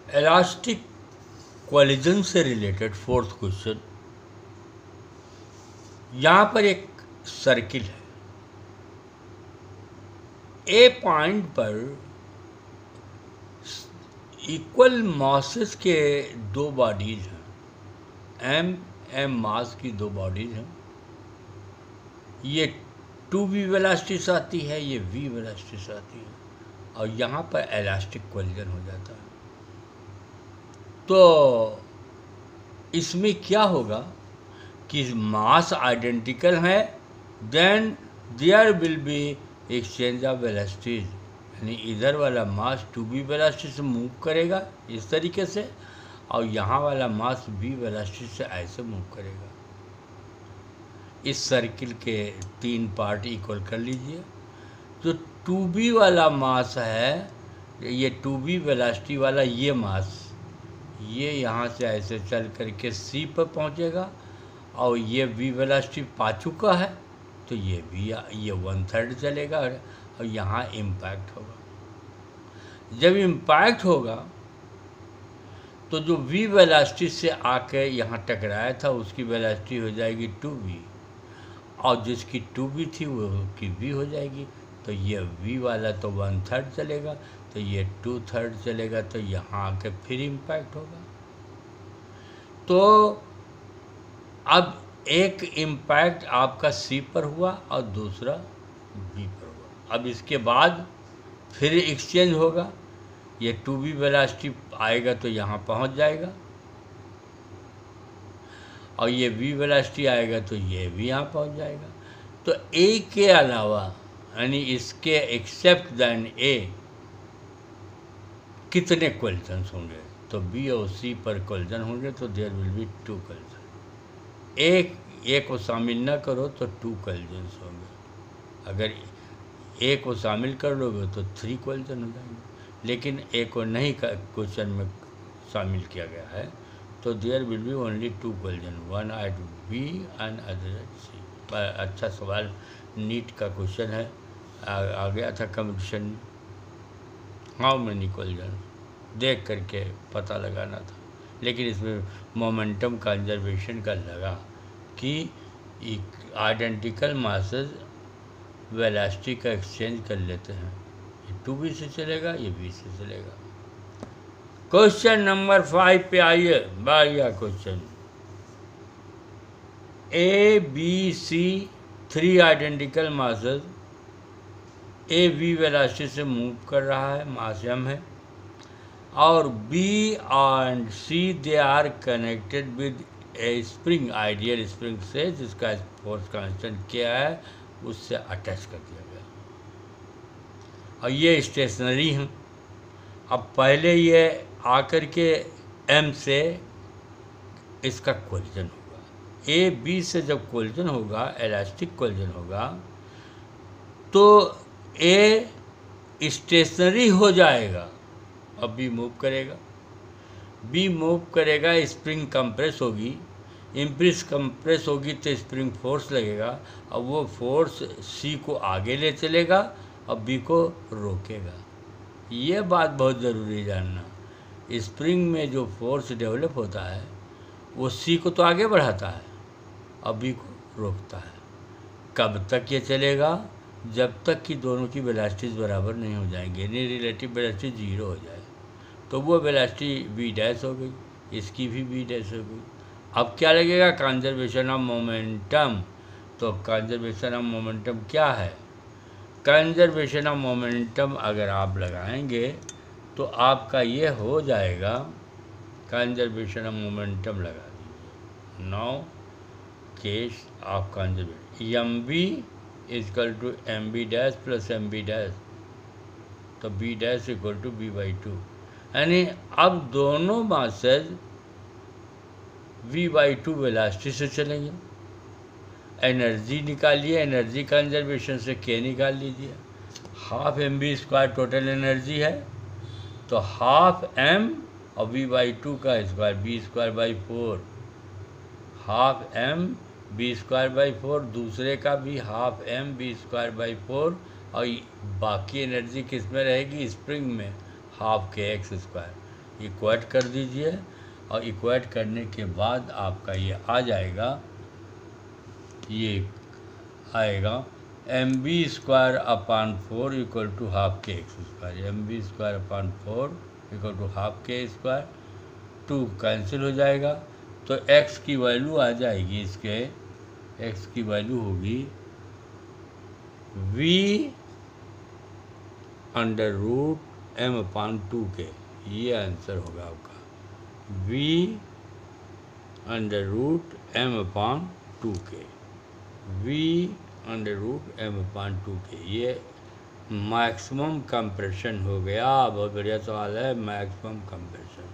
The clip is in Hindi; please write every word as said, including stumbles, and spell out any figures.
इलास्टिक कोलिजन से रिलेटेड फोर्थ क्वेश्चन। यहाँ पर एक सर्किल है। ए पॉइंट पर इक्वल मासेस के दो बॉडीज हैं। एम एम मास की दो बॉडीज हैं। ये टू वी वेलोसिटी से आती है, ये वी वेलोसिटी से आती है, और यहाँ पर इलास्टिक कोलिजन हो जाता है। तो इसमें क्या होगा कि मास आइडेंटिकल है, then there will be exchange of velocities, यानी इधर वाला मास टू बी वेलोसिटी से मूव करेगा इस तरीके से, और यहाँ वाला मास बी वेलोसिटी से ऐसे मूव करेगा। इस सर्किल के तीन पार्ट इक्वल कर लीजिए। जो टू बी वाला मास है, ये टू बी वेलोसिटी वाला ये मास, ये यहाँ से ऐसे चल करके सी पर पहुँचेगा, और ये वी वेलोसिटी पा चुका है, तो ये भी ये वन थर्ड चलेगा, और यहाँ इम्पैक्ट होगा। जब इम्पैक्ट होगा तो जो वी वेलोसिटी से आके यहाँ टकराया था उसकी वेलोसिटी हो जाएगी टू वी, और जिसकी टू वी थी वो की वी हो जाएगी। तो ये वी वाला तो वन थर्ड चलेगा, तो ये टू थर्ड चलेगा, तो यहाँ आके फिर इम्पैक्ट होगा। तो अब एक इम्पैक्ट आपका सी पर हुआ और दूसरा बी पर हुआ। अब इसके बाद फिर एक्सचेंज होगा। ये टू बी वेलोसिटी आएगा तो यहाँ पहुँच जाएगा, और ये वी वेलोसिटी आएगा तो ये भी यहाँ पहुँच जाएगा। तो ए के अलावा, यानी इसके एक्सेप्ट दैन ए, कितने कोलिजन्स होंगे? तो बी और सी पर कोलिजन होंगे, तो there will be two collision. एक ए को शामिल ना करो तो टू कोलिजन्स होंगे। अगर ए को शामिल कर लोगे तो थ्री कोलिजन हो जाएंगे। लेकिन ए को नहीं क्वेश्चन में शामिल किया गया है, तो there will be only two collision, one at B and other at C. पर अच्छा सवाल, नीट का क्वेश्चन है, आ, आ गया था कंपटीशन में। हाउ मेनी कोलिजन देख करके पता लगाना था, लेकिन इसमें मोमेंटम कंजर्वेशन का लगा कि आइडेंटिकल मासेस वेलोसिटी का एक्सचेंज कर लेते हैं। ये टू बी से चलेगा, ये बी से चलेगा। क्वेश्चन नंबर फाइव पे आइए। बढ़िया question. A B C three identical masses, A V velocity से मूव कर रहा है, मास एम है, और B and C they are connected with a spring, ideal spring से, जिसका फोर्स कांस्टेंट क्या है उससे अटैच कर दिया गया, और ये स्टेशनरी हैं। अब पहले ये आकर के एम से इसका कोलिजन होगा। ए बी से जब कोलिजन होगा, इलास्टिक कोलिजन होगा, तो ए स्टेशनरी हो जाएगा, अब बी मूव करेगा। बी मूव करेगा, स्प्रिंग कंप्रेस होगी, इम्प्रेस कंप्रेस होगी तो स्प्रिंग फोर्स लगेगा, और वो फोर्स सी को आगे ले चलेगा और बी को रोकेगा। ये बात बहुत ज़रूरी जानना। स्प्रिंग में जो फोर्स डेवलप होता है वो सी को तो आगे बढ़ाता है और बी को रोकता है। कब तक ये चलेगा? जब तक कि दोनों की वेलोसिटीज़ बराबर नहीं हो जाएंगे, यानी रिलेटिव वेलोसिटी जीरो हो जाए, तो वो वेलोसिटी वी डैश हो गई, इसकी भी वी डैश हो गई। अब क्या लगेगा? Conservation of momentum. तो कंजर्वेशन ऑफ मोमेंटम क्या है? कंजर्वेशन ऑफ मोमेंटम अगर आप लगाएंगे तो आपका ये हो जाएगा, कंजर्वेशन ऑफ मोमेंटम लगा दीजिए। Now case of conservation, M B equal to M B dash plus M B dash, तो B dash equal to B by two, यानी अब दोनों masses V by two velocity से चलेंगे। एनर्जी निकालिए, एनर्जी कंजर्वेशन से के निकाल लीजिए। Half M B square total energy है, तो हाफ एम और बी बाई टू का square, B square by four, half M B square by four, दूसरे का भी half M B square by four, और बाकी एनर्जी किस में रहेगी? स्प्रिंग में, half K X square. Equate कर दीजिए और इक्वेट करने के बाद आपका ये आ जाएगा, ये आएगा M B square upon four equal to half K X square. M B square upon four equal to half K square, two cancel हो जाएगा तो x की वैल्यू आ जाएगी, इसके x की वैल्यू होगी v under root M upon two K. ये आंसर होगा आपका v under root M upon two K, v under root M upon two K. ये मैक्सिमम कंप्रेशन हो गया। बहुत बढ़िया सवाल है, मैक्सिमम कंप्रेशन।